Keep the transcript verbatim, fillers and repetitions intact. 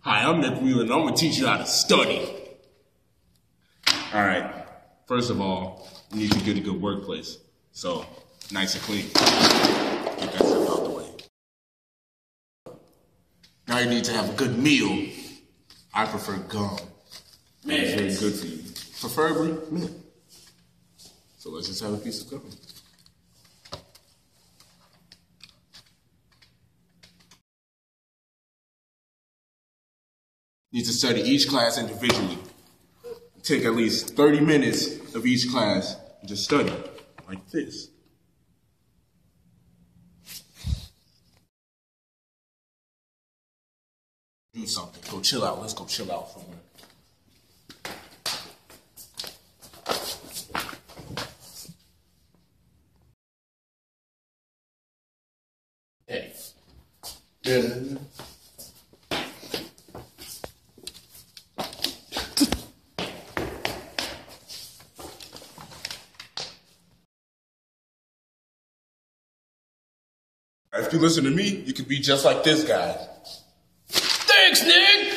Hi, I'm Nick Wheeler, and I'm going to teach you how to study. All right. First of all, you need to get a good workplace. So, nice and clean. Get that stuff out the way. Now you need to have a good meal. I prefer gum. It's very good for you. Preferably mint. So let's just have a piece of gum. You need to study each class individually. Take at least thirty minutes of each class and just study like this. Do something. Go chill out. Let's go chill out somewhere. Hey. Yeah. If you listen to me, you could be just like this guy. Thanks, Nick!